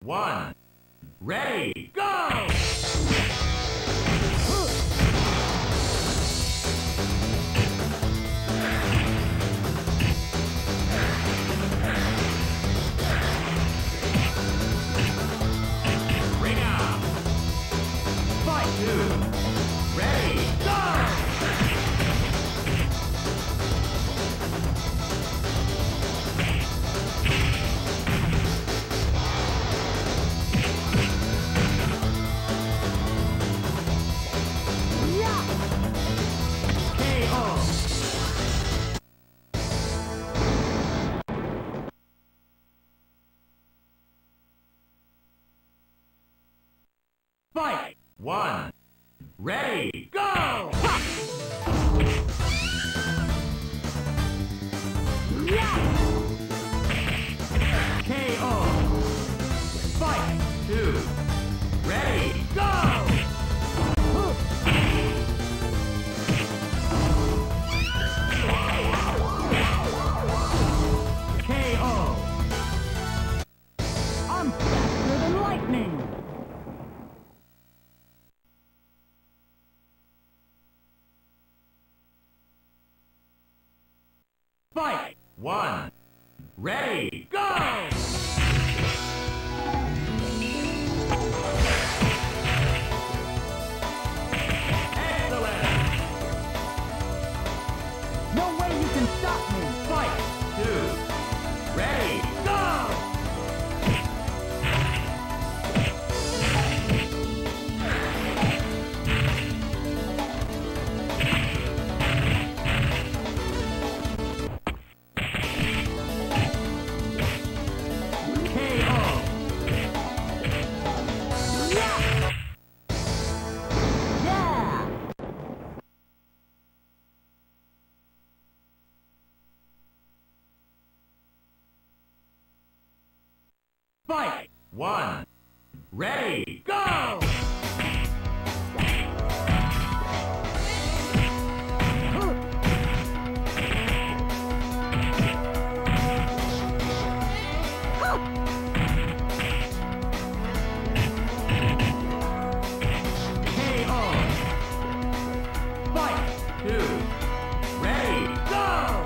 1. Ready, go! Ring out! Fight 2. Ready, go! Fight! 1. Ready, go! KO! Fight! 2. Ready, go! KO! I'm faster than lightning! Fight! 1. Ready, go! Excellent! No way you can stop me! Fight! 2. Ready, go! Fight! 1. Ready, go! KO! Fight! 2. Ready, go!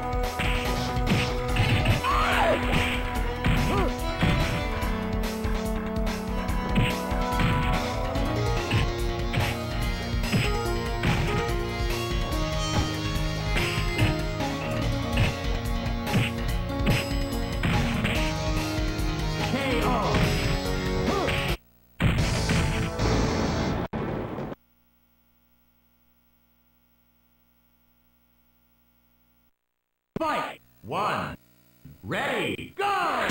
Fight! 1. Ready, go!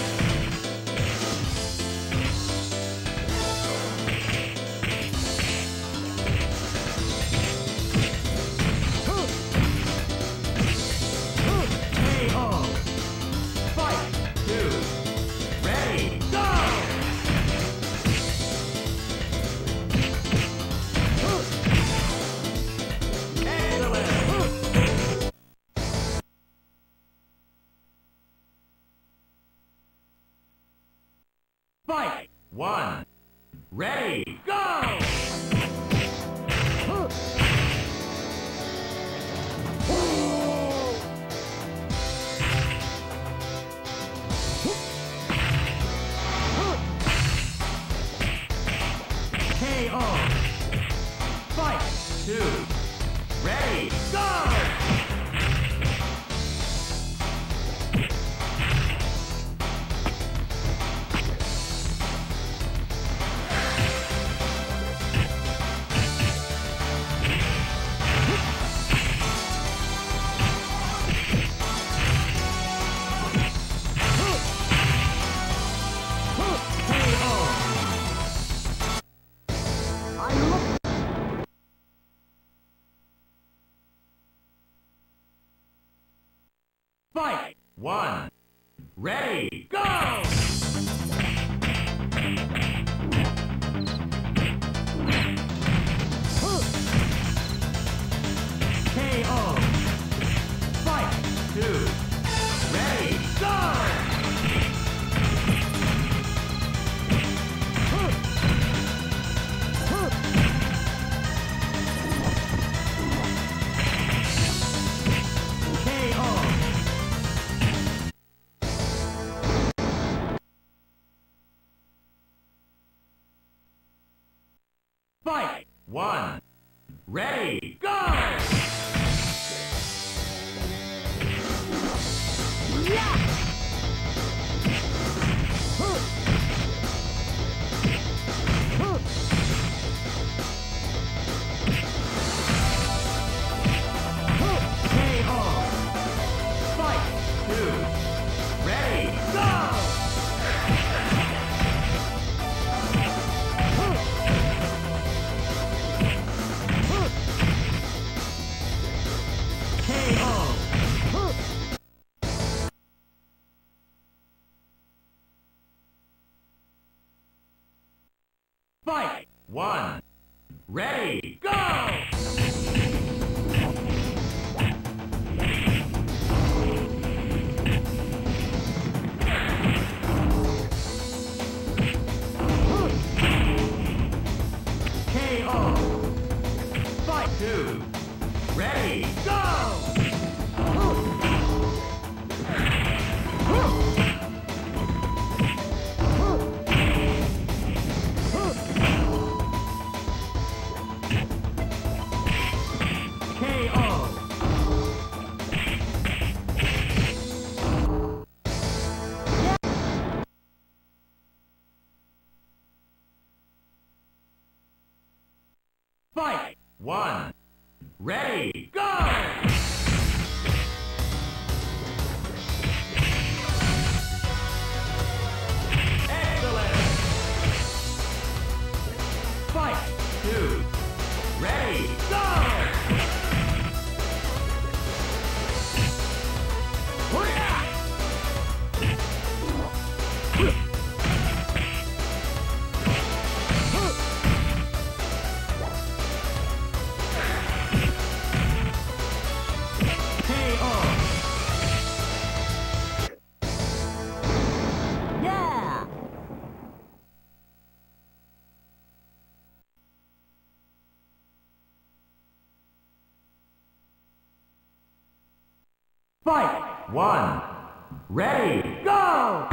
KO! Fight! 2. Ready, go! Excellent! Fight! 1. Ready, go! KO! Fight! 2. Ready, go! Fight! 1. Ready, go! KO! Fight! 2. Ready, go! Fight! 1. Ready, go! Yeah! Fight! 1. Ready, go! KO! Fight! 2. Ready, go! Fight! 1. Ready, go! Excellent! Fight! 2. Ready, go! Fight! 1. Ready, go!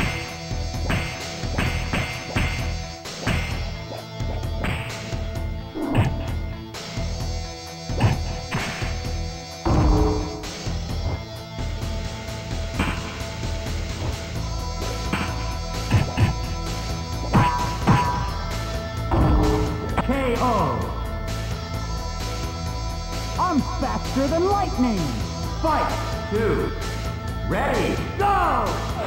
KO! I'm faster than lightning! Fight! 2. Ready, go!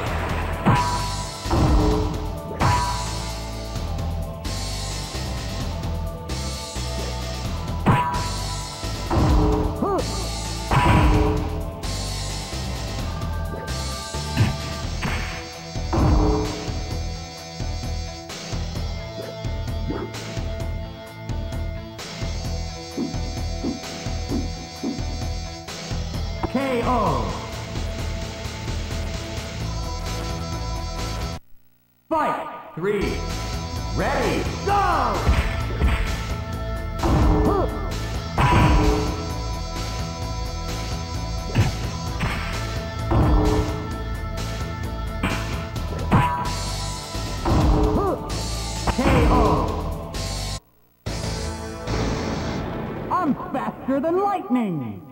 KO! Fight! 3. Ready, go! KO! I'm faster than lightning!